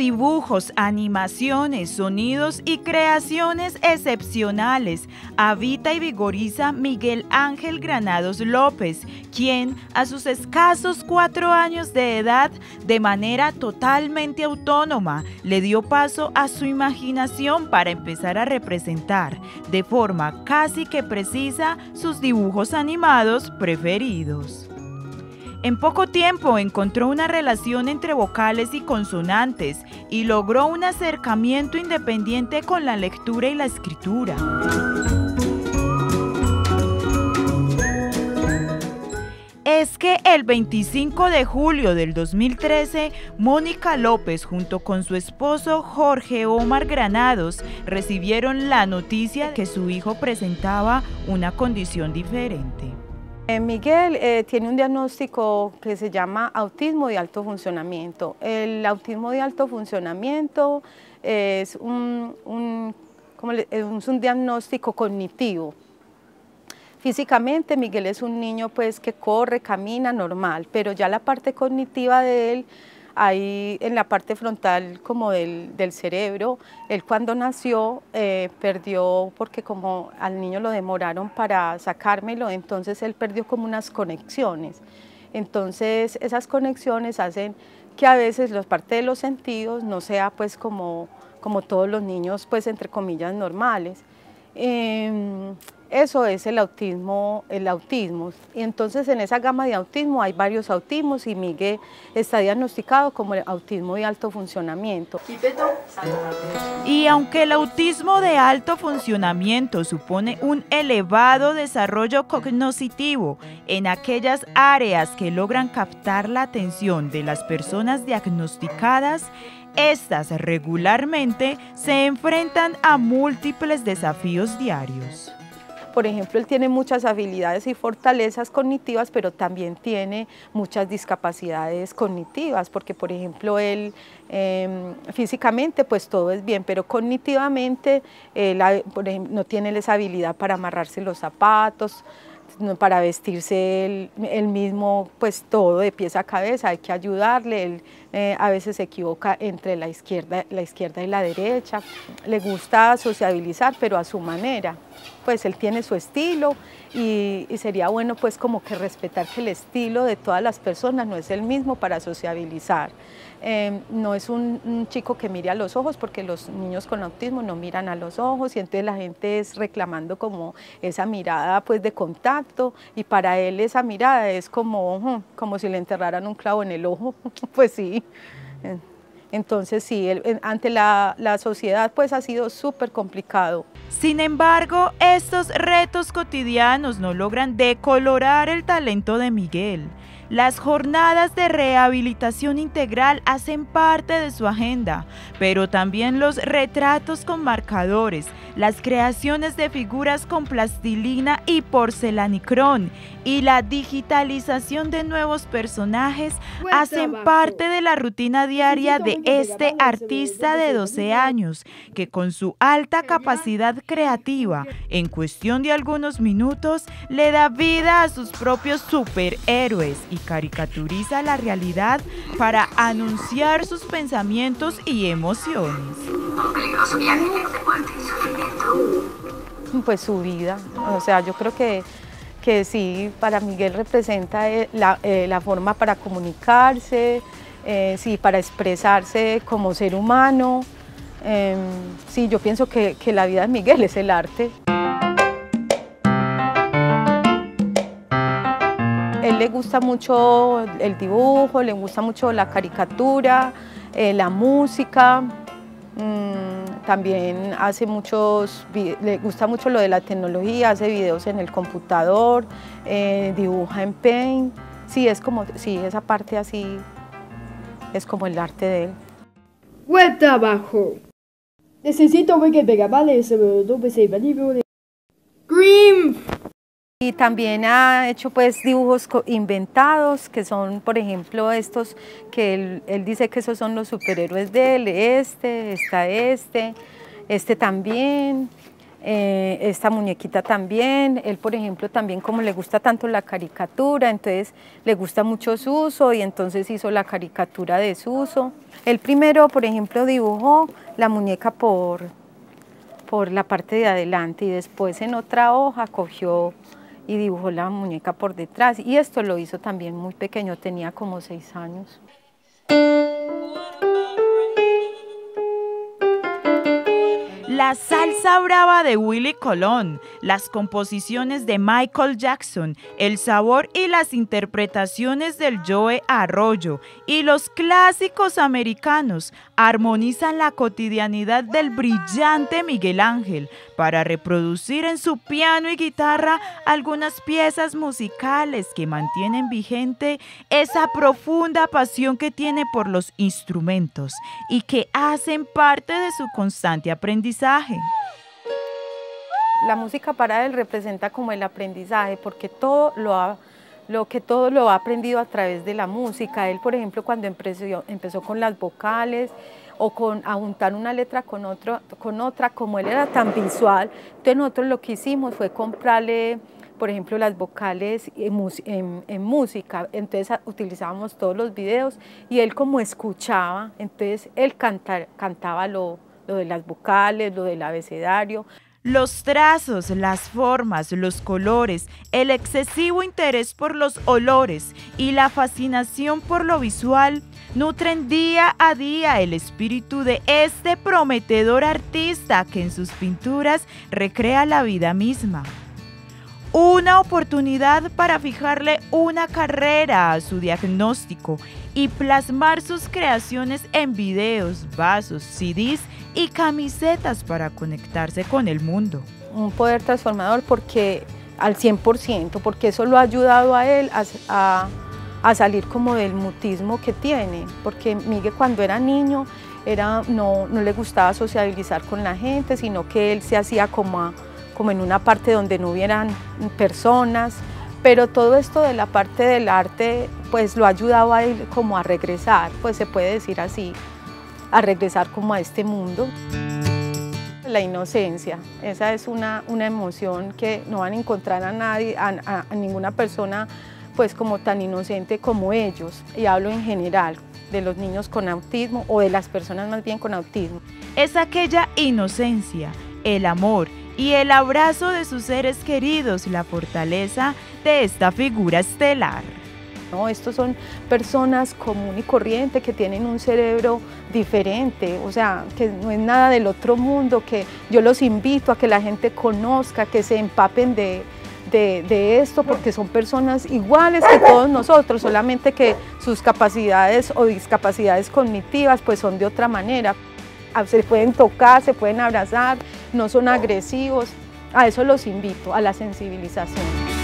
dibujos, animaciones, sonidos y creaciones excepcionales habita y vigoriza Miguel Ángel Granados López, quien a sus escasos 4 años de edad, de manera totalmente autónoma, le dio paso a su imaginación para empezar a representar de forma casi que precisa sus dibujos animados preferidos. En poco tiempo encontró una relación entre vocales y consonantes y logró un acercamiento independiente con la lectura y la escritura. Es que el 25 de julio del 2013, Mónica López junto con su esposo Jorge Omar Granados recibieron la noticia de que su hijo presentaba una condición diferente. Miguel tiene un diagnóstico que se llama autismo de alto funcionamiento. El autismo de alto funcionamiento es un diagnóstico cognitivo. Físicamente Miguel es un niño pues, que corre, camina normal, pero ya la parte cognitiva de él, ahí en la parte frontal como del cerebro, él cuando nació perdió, porque como al niño lo demoraron para sacármelo, entonces él perdió como unas conexiones. Entonces esas conexiones hacen que a veces la parte de los sentidos no sea pues como todos los niños pues entre comillas normales. Eso es el autismo. Y entonces en esa gama de autismo hay varios autismos y Miguel está diagnosticado como el autismo de alto funcionamiento. Y aunque el autismo de alto funcionamiento supone un elevado desarrollo cognitivo en aquellas áreas que logran captar la atención de las personas diagnosticadas, estas regularmente se enfrentan a múltiples desafíos diarios. Por ejemplo, él tiene muchas habilidades y fortalezas cognitivas, pero también tiene muchas discapacidades cognitivas, porque por ejemplo, él físicamente pues todo es bien, pero cognitivamente por ejemplo, no tiene esa habilidad para amarrarse los zapatos, para vestirse él mismo, pues todo de pies a cabeza, hay que ayudarle, él a veces se equivoca entre la izquierda y la derecha, le gusta sociabilizar pero a su manera, pues él tiene su estilo y sería bueno pues como que respetar que el estilo de todas las personas no es el mismo para sociabilizar. No es un chico que mire a los ojos porque los niños con autismo no miran a los ojos y entonces la gente es reclamando como esa mirada pues de contacto y para él esa mirada es como si le enterraran un clavo en el ojo, pues sí. Entonces sí, ante la sociedad pues ha sido súper complicado. Sin embargo, estos retos cotidianos no logran decolorar el talento de Miguel. Las jornadas de rehabilitación integral hacen parte de su agenda, pero también los retratos con marcadores, las creaciones de figuras con plastilina y porcelanicrón y la digitalización de nuevos personajes hacen parte de la rutina diaria de este artista de 12 años, que con su alta capacidad creativa, en cuestión de algunos minutos, le da vida a sus propios superhéroes y caricaturiza la realidad para anunciar sus pensamientos y emociones. Pues su vida, o sea, yo creo que sí, para Miguel representa la forma para comunicarse, sí, para expresarse como ser humano. Sí, yo pienso que la vida de Miguel es el arte. Él le gusta mucho el dibujo, le gusta mucho la caricatura, la música, también hace le gusta mucho lo de la tecnología, hace videos en el computador, dibuja en Paint, sí, esa parte así es como el arte de él. Buen trabajo. Necesito ver que pega vale Green. Y también ha hecho pues dibujos inventados, que son por ejemplo estos que él dice que esos son los superhéroes de él, está este también, esta muñequita también. Él, por ejemplo, también como le gusta tanto la caricatura, entonces le gusta mucho Suso y entonces hizo la caricatura de Suso. Él primero, por ejemplo, dibujó la muñeca por la parte de adelante y después en otra hoja cogió y dibujó la muñeca por detrás, y esto lo hizo también muy pequeño, tenía como 6 años. La salsa brava de Willy Colón, las composiciones de Michael Jackson, el sabor y las interpretaciones del Joe Arroyo y los clásicos americanos armonizan la cotidianidad del brillante Miguel Ángel para reproducir en su piano y guitarra algunas piezas musicales que mantienen vigente esa profunda pasión que tiene por los instrumentos y que hacen parte de su constante aprendizaje. La música para él representa como el aprendizaje, porque todo lo ha aprendido a través de la música. Él, por ejemplo, cuando empezó con las vocales o a juntar una letra con otra, como él era tan visual, entonces nosotros lo que hicimos fue comprarle, por ejemplo, las vocales en música, entonces utilizábamos todos los videos y él como escuchaba, entonces él cantaba lo de las vocales, lo del abecedario. Los trazos, las formas, los colores, el excesivo interés por los olores y la fascinación por lo visual nutren día a día el espíritu de este prometedor artista que en sus pinturas recrea la vida misma. Una oportunidad para fijarle una carrera a su diagnóstico y plasmar sus creaciones en videos, vasos, CDs y camisetas para conectarse con el mundo. Un poder transformador porque al 100%, porque eso lo ha ayudado a él a salir como del mutismo que tiene, porque Miguel cuando era niño no le gustaba sociabilizar con la gente, sino que él se hacía como en una parte donde no hubieran personas, pero todo esto de la parte del arte pues lo ha ayudado a él como a regresar, pues se puede decir así, a regresar como a este mundo. La inocencia, esa es una emoción que no van a encontrar a nadie, a ninguna persona pues como tan inocente como ellos, y hablo en general de los niños con autismo o de las personas más bien con autismo. Es aquella inocencia, el amor y el abrazo de sus seres queridos, la fortaleza de esta figura estelar. No, estos son personas común y corriente que tienen un cerebro diferente, o sea, que no es nada del otro mundo, que yo los invito a que la gente conozca, que se empapen de esto, porque son personas iguales que todos nosotros, solamente que sus capacidades o discapacidades cognitivas pues son de otra manera. Se pueden tocar, se pueden abrazar, no son agresivos, a eso los invito, a la sensibilización.